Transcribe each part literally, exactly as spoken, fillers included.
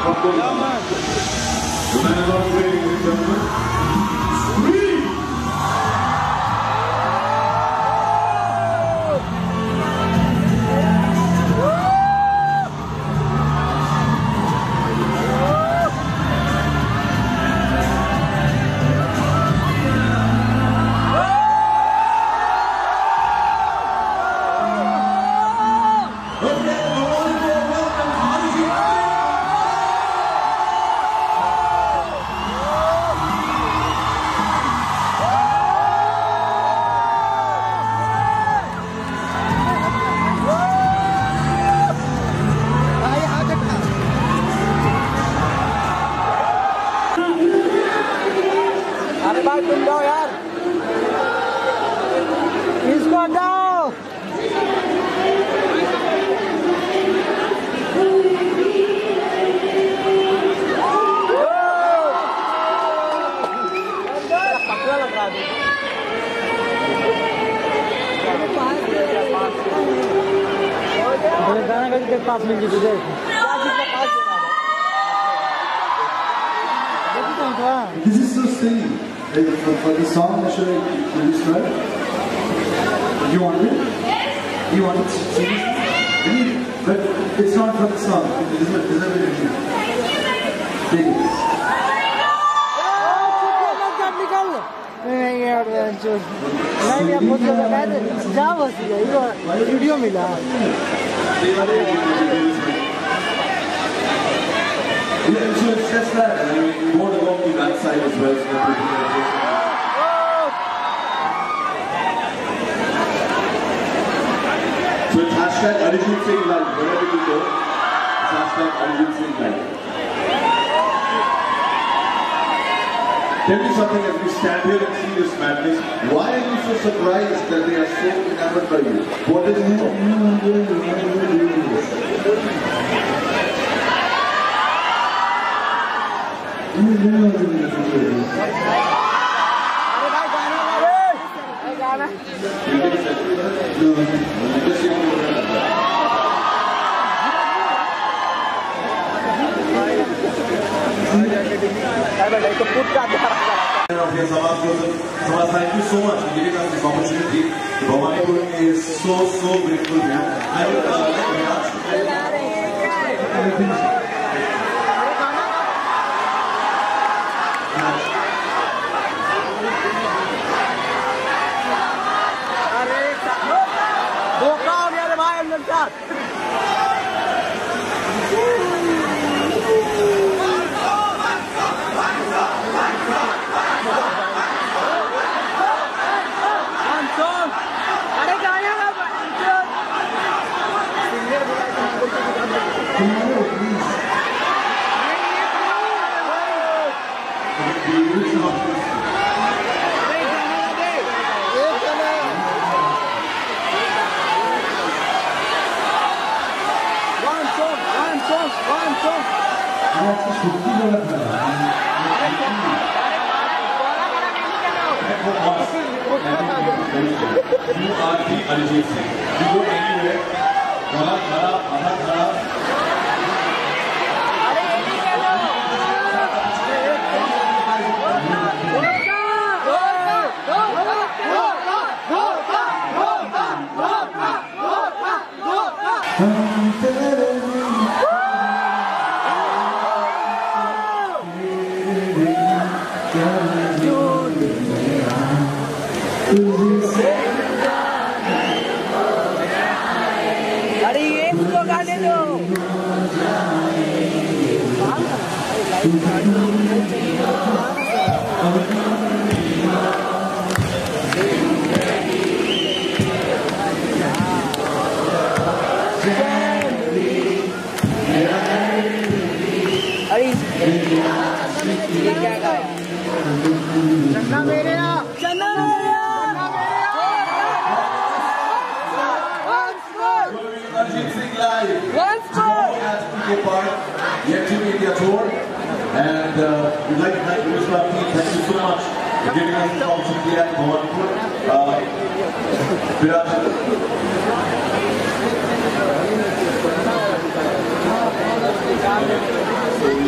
The man is on ladies and gentlemen. Sweet! तुम जाओ यार, इसको हटाओ। पकड़ा लग रहा है। गाना गली के पास मिल गई। This is so silly. Like, for, for the song, should I produce right? You want it? Yes. You want it seriously? But it's not for the song. It isn't. It isn't it? Take it. नहीं यार नहीं यार बहुत ज़्यादा मैं जा बस ये वीडियो मिला Yeah, so it's just that. I mean, you want to go to that side as well. So So it's hashtag Arijit Singh live. Wherever you go, it's hashtag Arijit Singh live. Tell me something as we stand here and see this madness. Why are you so surprised that they are so enamored by you? What is Thank you so much for giving us this opportunity. Bhawanipur is so, so grateful to you. I would uh, like to ask you. You are the Arijit Singh. You go anywhere, Kala Khara, Aha Khara. अरे ये उसको गाने दो अरे ये क्या गाया चन्ना मेरे यहाँ चन्ना मेरे यहाँ Arijit Singh live. Once more. As part, yet to India tour, and uh, we'd like to thank the Islam team. Thank you so much for giving us the opportunity at Bhawanipur. Uh, Viraj.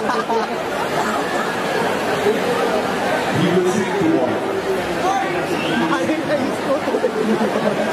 He will sing to all. I think I